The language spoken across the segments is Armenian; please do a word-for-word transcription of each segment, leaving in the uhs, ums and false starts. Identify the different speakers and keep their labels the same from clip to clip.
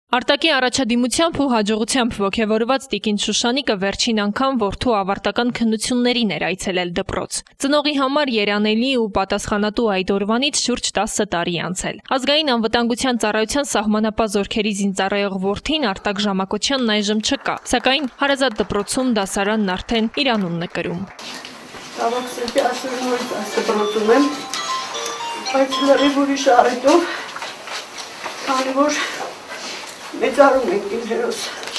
Speaker 1: Արտակի առաջադիմությամբ ու հաջողությամբ ոգևորված տիկին Շուշանիկը վերջին անգամ որդու ավարտական քննություններին էր այցելել դպրոց։ Ծնողի համար երանելի ու պատասխանատու այդ օրվանից շուրջ տասը տարի անցել։ Ազգային անվտանգության ծառայության սահմանապահ զորքերի զինծառայող որդին Արտակ Ժամակոչյանն այժմ չկա, սակայն հարազատ դպրոցում դասարանն արդեն իր անունն է կրում։
Speaker 2: Դպրոցում եմ, բայց լրիվ ուրիշ առիթով, քանի որ մեծարում ենք իմ հերոս։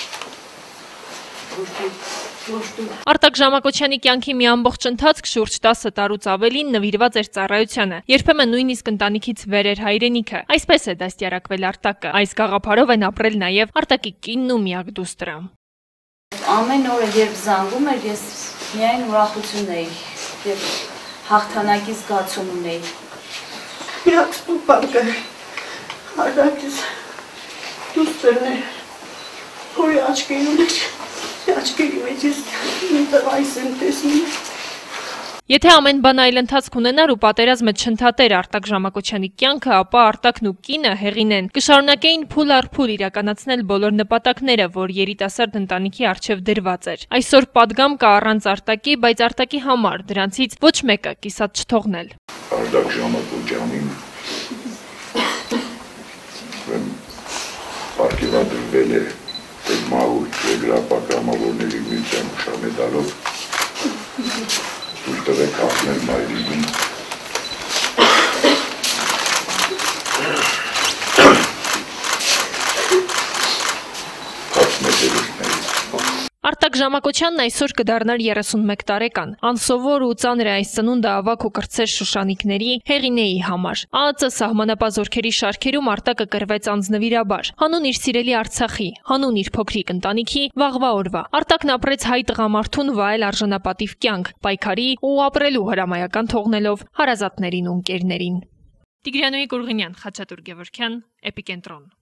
Speaker 1: Արտակ Ժամակոչյանի կյանքի մի ամբողջ ընթացք շուրջ տասը տարուց ավելին նվիրված էր ծառայությանը, երբեմն նույնիսկ ընտանիքից վեր էր հայրենիքը։ Այսպես է դաստիարակվել Արտակը։ Այս գաղափարով են ապրել նաև Արտակի կինն ու միակ դուստրը։
Speaker 3: Ամեն օրը երբ զանգում էր, ես միայն ուրախություն էի եւ հաղթանակի զգացում ունեի։
Speaker 2: Միակ ստուպանքը Արտակից դուստրն է, որի աչքերում էր, աչքերի մեջ ես իմ տղայիս եմ տեսնում։
Speaker 1: Եթե ամեն բան այլ ընթացք ունենար ու պատերազմը չընդհատեր Արտակ Ժամակոչյանի կյանքը, ապա Արտակն ու կինը Հեղինեն կշարունակեին փուլ առ փուլ իրականացնել բոլոր նպատակները, որ երիտասարդ ընտանիքի առջև դրված էր։ Այսօր պատգամ կա առանց Արտակի, բայց Արտակի համար դրանցից ոչ մեկը կիսատ չթողնել։
Speaker 4: Արտակ Ժամակոչյանին պարգևատրվել է մահուց գրապակամավորների միության ուշամեդալով դուր տվեք ապնել մայրիկին։
Speaker 1: Արտակ Ժամակոչյանն այսօր կդառնար երեսունմեկ տարեկան։ Անսովոր ու ծանր է այս ծնունդը ավագ ու կրտսեր Շուշանիկների, Հեղինեի համար։ ԱԱԾ սահմանապահ զորքերի շարքերում Արտակը կրվեց անձնվիրաբար։ Հանուն իր սիրելի Արցախի, հանուն իր փոքրիկ ընտանիքի, վաղվա օրվա։ Արտակն ապրեց հայ տղամարդուն վայել արժանապատիվ կյանք, պայքարի ու ապրելու հրամայական թողնելով հարազատներին ու ընկերներին։ Տիգրանոյի Կուրղինյան, Խաչատուր Գևորգյան, Kentron։